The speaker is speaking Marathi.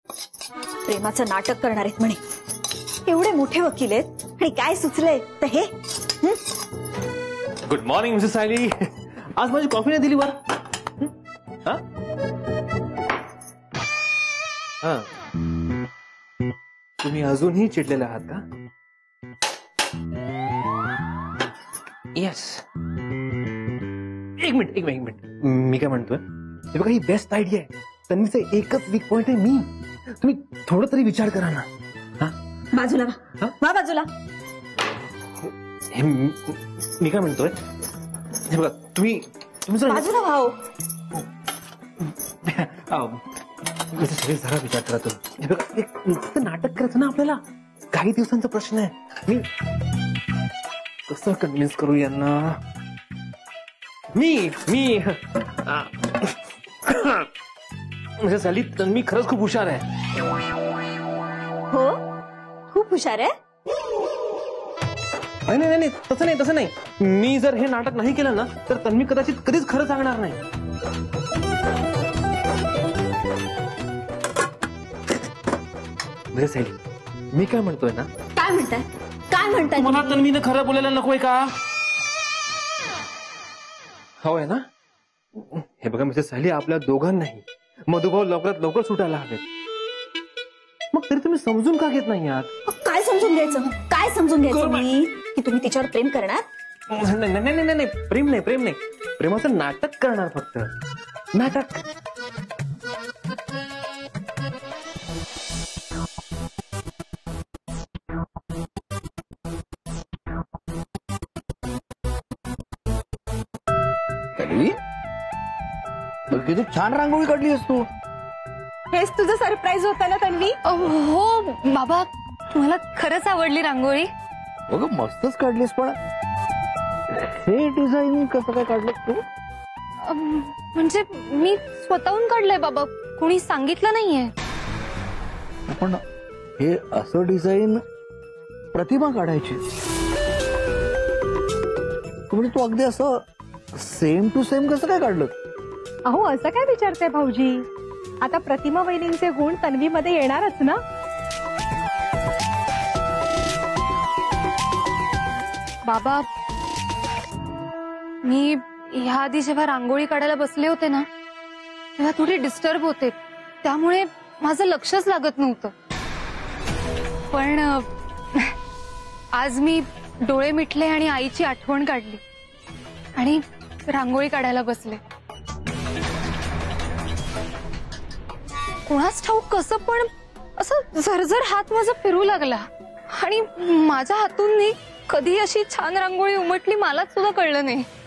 प्रेमाचं नाटक करणार आहेत म्हणे. एवढे मोठे वकील आहेत आणि काय सुचलंय तर हे. Good morning Mrs Sayali. आज माझी कॉफी नाही दिली वर. तुम्ही अजूनही चिडलेले आहात का? येस. एक मिनिट. मी काय म्हणतोय, हे बघा ही बेस्ट आयडिया आहे. त्यांनीच एकच वीक पॉइंट आहे मी. तुम्ही थोडं तरी विचार करा ना. बाजूला वा बाजूला. मी काय म्हणतोय, हे बघा तुम्ही बाजूला व्हाव. जरा विचार करा तुम्ही. हे बघा एक नाटक करायचं ना आपल्याला. काही दिवसांचा प्रश्न आहे. मी कसं कन्व्हिन्स करू यांना. मी म्हणजे झाली तन्वी खरंच खूप हुशार आहे. हो खूप हुशार आहे. नाही तसं नाही. मी जर हे नाटक नाही केलं ना तर तन्वी कदाचित कधीच खरं सांगणार नाही. मी काय म्हणतोय ना. काय म्हणताय मला तन्वीनं खरं बोलायला नकोय का? हवंय ना. हे बघा मिसेस सायली, आपल्या दोघांनाही मधुभाऊ लवकरात लवकर सुटायला हवेत. मग तरी तुम्ही समजून का घेत नाही आहात? काय समजून घ्यायचं मी की तुम्ही तिच्यावर प्रेम करणार? नाही. प्रेम नाही. प्रेमाचं नाटक करणार फक्त. नाटक. किती छान रांगोळी काढली असतो. हेच तुझं सरप्राईज होतं ना तन्वी? हो बाबा, मला खरंच आवडली रांगोळी. बघ मस्तच काढलीस, पण हे डिझाईन कसं काय काढलं तू? म्हणजे मी स्वतःहून काढलंय बाबा, कोणी सांगितलं नाहीये. पण हे असं डिझाईन प्रतिमा काढायची. म्हणजे तू अगदी असं सेम टू सेम कसं काय काढलं? अहो असं काय विचारते भाऊजी. आता प्रतिमा वहिनींचे गुण तन्वीमध्ये येणारच ना. बाबा, मी ह्या आधी जेव्हा रांगोळी काढायला बसले होते ना तेव्हा थोडी डिस्टर्ब होते, त्यामुळे माझं लक्षच लागत नव्हतं. पण आज मी डोळे मिटले आणि आईची आठवण काढली आणि रांगोळी काढायला बसले. कोणाच ठाऊक कसं पण असं झरझर हात माझा फिरू लागला आणि माझ्या हातून कधी अशी छान रांगोळी उमटली मलाच सुद्धा कळलं नाही.